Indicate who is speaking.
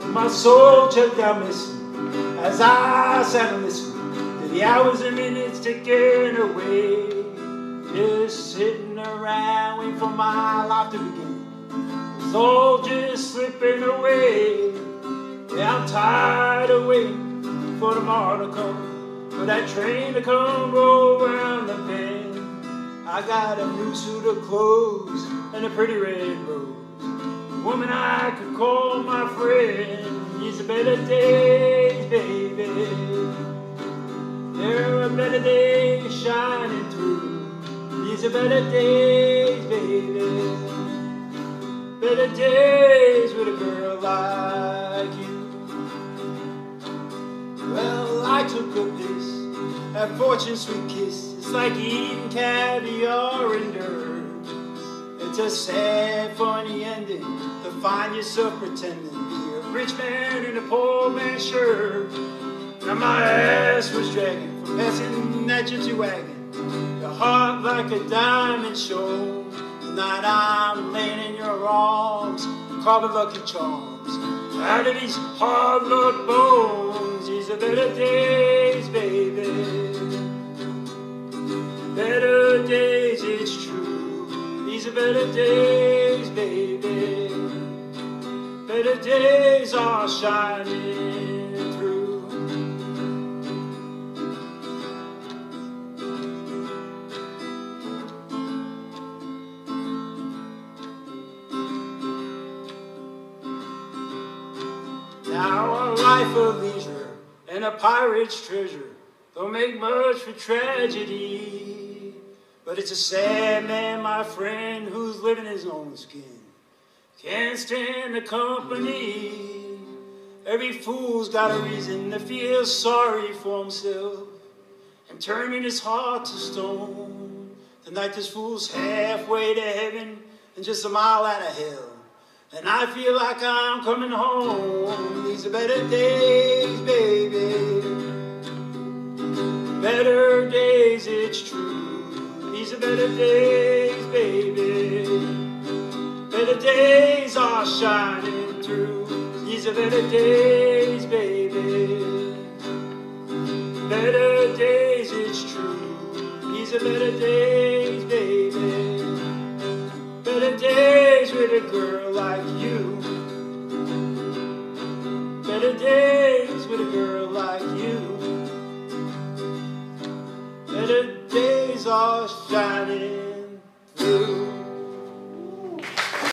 Speaker 1: My soul checked out missing as I sat and listened to the hours and minutes ticking away. Just sitting around waiting for my life to begin. It's all just slipping away. Yeah, I'm tired of waiting for tomorrow to come, for that train to come roll around the bend. I got a new suit of clothes and a pretty red rose, a woman I could call my friend. These are better days, baby. There are better days shining through. These are better days, baby. Better days with a girl like you. Well, I took a piss, that fortune's sweet kiss. It's like eating caviar and dirt. It's a sad, funny ending to find yourself pretending to be a rich man in a poor man's shirt. Now my ass was dragging from passing that gypsy wagon, your heart like a diamond show. Tonight I'm laying in your arms, carving lucky charms out of these hard luck bones. These are better days, baby. Better days, it's true. These are better days, baby. Better days are shining through. Now a life of leisure and a pirate's treasure don't make much for tragedy, but it's a sad man, my friend, who's living his own skin. Can't stand the company. Every fool's got a reason to feel sorry for himself and turning his heart to stone. Tonight this fool's halfway to heaven and just a mile out of hell, and I feel like I'm coming home. These are better days, baby. Better days, it's true. These are better days, baby. Better days are shining through. These are better days, baby. Better days, it's true. These are better days.